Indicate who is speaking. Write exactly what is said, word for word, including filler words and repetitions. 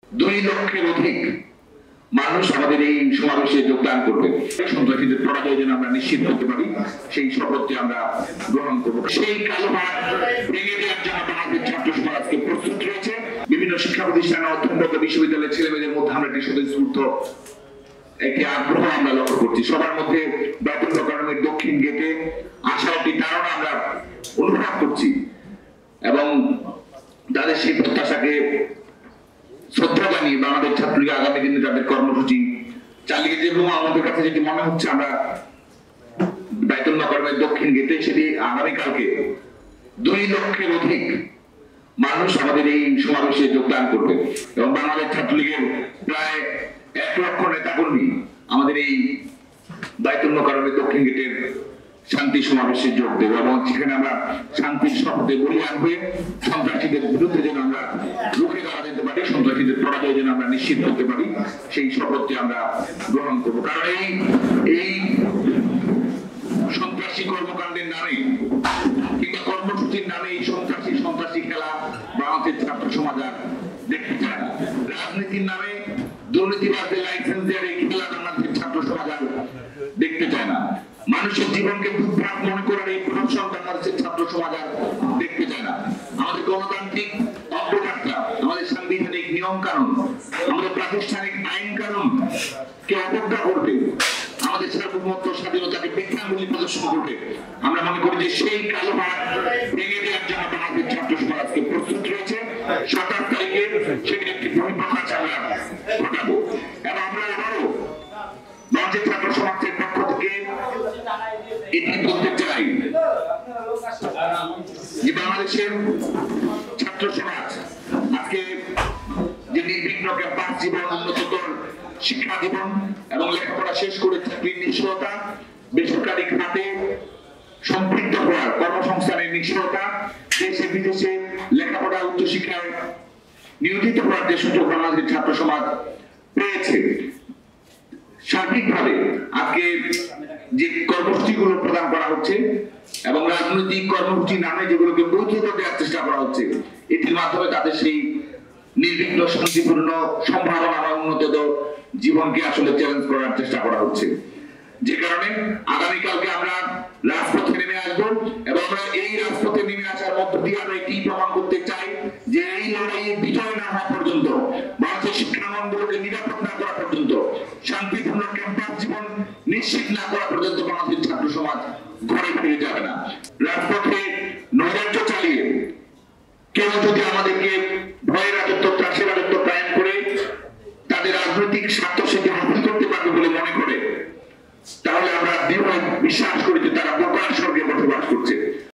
Speaker 1: দুই লক্ষের অধিক মানুষ আমাদের এই সমাবেশে যোগদান করবে। সন্ত্রাসীদের পরাজয় যেন আমরা নিশ্চিত হতে পারি সেই শপথটি আমরা গ্রহণ করব। সেই কালো ভাগ ভেঙে দেওয়ার জন্য বাংলাদেশ ছাত্র সমাজ আজকে প্রস্তুত রয়েছে। বিভিন্ন শিক্ষা প্রতিষ্ঠান অধ্যয়নরত বিশ্ববিদ্যালয়ের ছেলেমেয়েদের মধ্যে আমরা একটি স্বতঃস্ফূর্ত একটি আগ্রহ আমরা লক্ষ্য করছি। সবার মধ্যে ব্যাপককরণের দক্ষিণ গেটে আশা একটি ধারণা আমরা অনুভব করছি এবং তাদের সেই প্রত্যাশাকে শ্রদ্ধা জানিয়ে বাংলাদেশ ছাত্রলীগ আগামী দিনে তাদের কর্মসূচি চালিয়ে যাবে। এবং আমাদের কাছে যেটি মনে হচ্ছে আমরা বাইতুল মোকাররমের দক্ষিণ গেটে সেটি আগামীকালকে দুই লক্ষের অধিক মানুষ আমাদের এই সমাবেশে যোগদান করবে এবং বাংলাদেশ ছাত্রলীগের প্রায় এক লক্ষ নেতাকর্মী আমাদের এই বাইতুল মোকাররমের দক্ষিণ গেটের শান্তি সমাবেশে যোগ দেব এবং সেখানে আমরা শান্তির শপথে বলিয়ান হয়ে সন্ত্রাসীদের বিরুদ্ধে যেন আমরা রুখে দাঁড়া দিতে পারি, সন্ত্রাসীদের পরাজয় যেন আমরা নিশ্চিত করতে পারি সেই শপথটি আমরা গ্রহণ করবো। কারণ এই এই সন্ত্রাসী কর্মকাণ্ডের নামে কিংবা কর্মসূচির নামে এই সন্ত্রাসী সন্ত্রাসী খেলা বাংলাদেশের ছাত্র সমাজ আর দেখতে চায় না। রাজনীতির নামে দুর্নীতিবাদদের লাইসেন্স দেওয়ার এই খেলা বাংলাদেশের ছাত্র সমাজ আর দেখতে চায় না। মানুষের জীবনকে দুর্ভাগ মনে করার এই প্রদর্শন বাংলাদেশের ছাত্র সমাজ আর দেখতে চায় না। আমাদের গণতান্ত্রিক অগ্রযাত্রা, আমাদের সাংবিধানিক নিয়ম কানুন, আমাদের প্রাতিষ্ঠানিক আইন কানুন কে অবজ্ঞা করবে, আমাদের সার্বভৌমত্ব স্বাধীনতাকে বৃদ্ধাঙ্গুলি প্রদর্শন করবে। আমরা মনে করি যে সেই কালো ভাগ ভেঙে দেওয়ার জন্য বাংলাদেশ ছাত্র সমাজ আজকে প্রস্তুত রয়েছে। সাতাশ তারিখে সেটির একটি বহিঃপ্রকাশ আমরা ঘটাবো এবং আমরা আবারও বাংলাদেশ ছাত্র সমাজের পক্ষ থেকে এটি বলতে চাই যে বাংলাদেশের ছাত্র সমাজ আজকে যে নির্বিঘ্ন ক্যাম্পাস জীবন, উন্নততর শিক্ষা জীবন এবং লেখাপড়া শেষ করে চাকরির নিশ্চয়তা, বেসরকারি খাতে সম্পৃক্ত হওয়ার কর্মসংস্থানের নিশ্চয়তা, দেশে বিদেশে লেখাপড়া উচ্চশিক্ষায় নিয়োজিত হওয়ার যে সুযোগ বাংলাদেশের ছাত্র সমাজ পেয়েছে, সার্বিকভাবে আজকে যে কর্মসূচিগুলো প্রদান করা হচ্ছে এবং রাজনৈতিক কর্মসূচি নামে যেগুলোকে বৈধতা দেওয়ার চেষ্টা করা হচ্ছে, এটির মাধ্যমে তাদের সেই নির্বিঘ্ন শান্তিপূর্ণ সম্ভাবনা বা উন্নত জীবনকে আসলে চ্যালেঞ্জ করার চেষ্টা করা হচ্ছে। যে কারণে আগামীকালকে আমরা রাজপথে নেমে আসবো এবং আমরা এই রাজপথে নেমে আসার মধ্য দিয়ে আমরা এটি প্রমাণ করতে চাই যে এই লড়াইয়ে বিজয় না হওয়া পর্যন্ত, বাংলাদেশের শিক্ষাঙ্গনগুলোকে নিরাপদ না করা পর্যন্ত, শান্তিপূর্ণ ক্যাম্পাস জীবন নিশ্চিত না করা পর্যন্ত বাংলাদেশের ছাত্র সমাজ ঘরে ফিরে যাবে না। রাজপথে নৈরাজ্য চালিয়ে কেউ যদি আমাদেরকে ভয়ের রাজত্ব, ত্রাসের রাজত্ব কায়েম করে তাদের রাজনৈতিক স্বার্থ সিদ্ধি হাসিল করতে পারবে বলে মনে করে, তাহলে আমরা দৃঢ় বিশ্বাস করি যে তারা বোকার স্বর্গে বসবাস করছে।